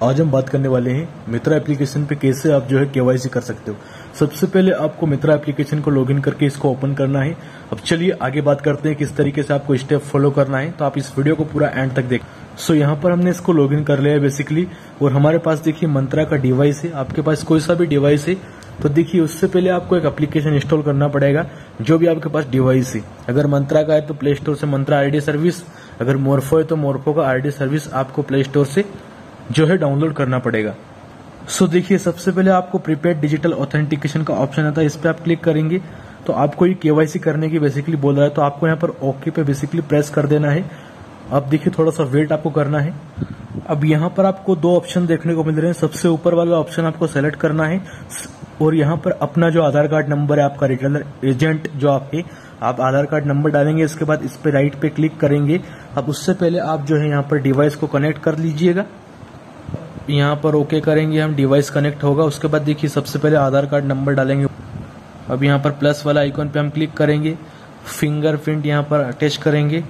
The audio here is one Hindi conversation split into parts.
आज हम बात करने वाले हैं मित्रा एप्लीकेशन पे कैसे आप जो है केवाईसी कर सकते हो। सबसे पहले आपको मित्रा एप्लीकेशन को लॉगिन करके इसको ओपन करना है। अब चलिए आगे बात करते हैं किस तरीके से आपको स्टेप फॉलो करना है, तो आप इस वीडियो को पूरा एंड तक देखें। सो यहाँ पर हमने इसको लॉगिन कर लिया है बेसिकली, और हमारे पास देखिए मंत्रा का डिवाइस है। आपके पास कोई सा भी डिवाइस है तो देखिए उससे पहले आपको एक एप्लीकेशन इंस्टॉल करना पड़ेगा जो भी आपके पास डिवाइस है। अगर मंत्रा का है तो प्ले स्टोर से मंत्रा आईडी सर्विस, अगर मोरफो है तो मोरफो का आईडी सर्विस आपको प्ले स्टोर से जो है डाउनलोड करना पड़ेगा। सो देखिए सबसे पहले आपको प्रीपेड डिजिटल ऑथेंटिकेशन का ऑप्शन आता है, इस पे आप क्लिक करेंगे तो आपको ये केवाईसी करने की बेसिकली बोल रहा है, तो आपको यहाँ पर ओके पे बेसिकली प्रेस कर देना है। अब देखिए थोड़ा सा वेट आपको करना है। अब यहाँ पर आपको दो ऑप्शन देखने को मिल रहे हैं। सबसे ऊपर वाला ऑप्शन आपको सेलेक्ट करना है और यहाँ पर अपना जो आधार कार्ड नंबर है, आपका रिटेलर एजेंट जो आप है, आप आधार कार्ड नंबर डालेंगे। इसके बाद इस पे राइट पे क्लिक करेंगे। अब उससे पहले आप जो है यहाँ पर डिवाइस को कनेक्ट कर लीजिएगा। यहाँ पर ओके करेंगे हम, डिवाइस कनेक्ट होगा। उसके बाद देखिए सबसे पहले आधार कार्ड नंबर डालेंगे। अब यहाँ पर प्लस वाला आइकॉन पे हम क्लिक करेंगे, फिंगरप्रिंट यहाँ पर अटैच करेंगे।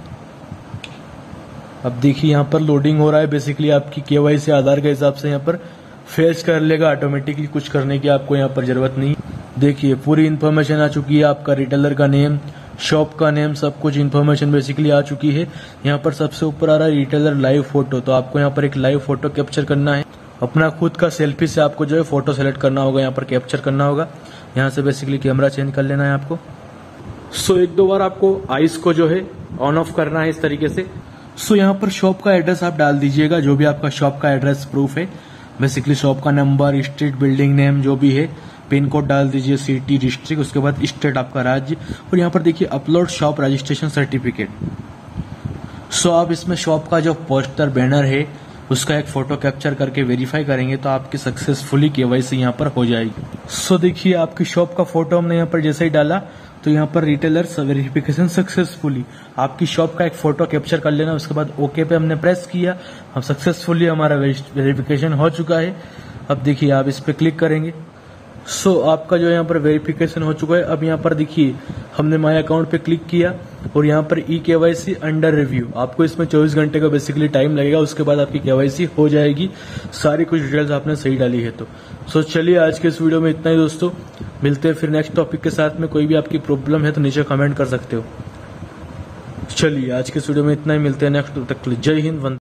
अब देखिए यहाँ पर लोडिंग हो रहा है। बेसिकली आपकी केवाईसी आधार के हिसाब से यहाँ पर फेच कर लेगा ऑटोमेटिकली, कुछ करने की आपको यहाँ पर जरूरत नहीं। देखिए पूरी इन्फॉर्मेशन आ चुकी है, आपका रिटेलर का नेम, शॉप का नेम, सब कुछ इन्फॉर्मेशन बेसिकली आ चुकी है। यहाँ पर सबसे ऊपर आ रहा है रिटेलर लाइव फोटो, तो आपको यहाँ पर एक लाइव फोटो कैप्चर करना है। अपना खुद का सेल्फी से आपको जो है फोटो सेलेक्ट करना होगा, यहाँ पर कैप्चर करना होगा। यहाँ से बेसिकली कैमरा चेंज कर लेना है आपको। सो एक दो बार आपको आइस को जो है ऑन ऑफ करना है इस तरीके से। सो यहाँ पर शॉप का एड्रेस आप डाल दीजिएगा, जो भी आपका शॉप का एड्रेस प्रूफ है, बेसिकली शॉप का नंबर, स्ट्रीट, बिल्डिंग नेम जो भी है, पिन कोड डाल दीजिए, सिटी, डिस्ट्रिक्ट, उसके बाद स्टेट आपका राज्य, और यहाँ पर देखिए upload shop registration certificate. So आप इसमें शॉप का जो पोस्टर बैनर है उसका एक फोटो कैप्चर करके वेरीफाई करेंगे तो आपकी सक्सेसफुली केवाईसी यहाँ पर हो जाएगी। सो देखिए आपकी शॉप का फोटो हमने यहाँ पर जैसे ही डाला तो यहाँ पर रिटेलर वेरिफिकेशन सक्सेसफुली, आपकी शॉप का एक फोटो कैप्चर कर लेना। उसके बाद ओके पे हमने प्रेस किया, अब सक्सेसफुली हमारा वेरिफिकेशन हो चुका है। अब देखिए आप इस पे क्लिक करेंगे। सो आपका जो यहाँ पर वेरिफिकेशन हो चुका है। अब यहाँ पर देखिए हमने माय अकाउंट पे क्लिक किया और यहाँ पर ई केवाईसी अंडर रिव्यू, आपको इसमें 24 घंटे का बेसिकली टाइम लगेगा। उसके बाद आपकी केवाईसी हो जाएगी, सारी कुछ डिटेल्स आपने सही डाली है तो। सो चलिए आज के इस वीडियो में इतना ही दोस्तों, मिलते हैं फिर नेक्स्ट टॉपिक के साथ में। कोई भी आपकी प्रॉब्लम है तो नीचे कमेंट कर सकते हो। चलिए आज के इस वीडियो में इतना ही, मिलते हैं नेक्स्ट। तक जय हिंद।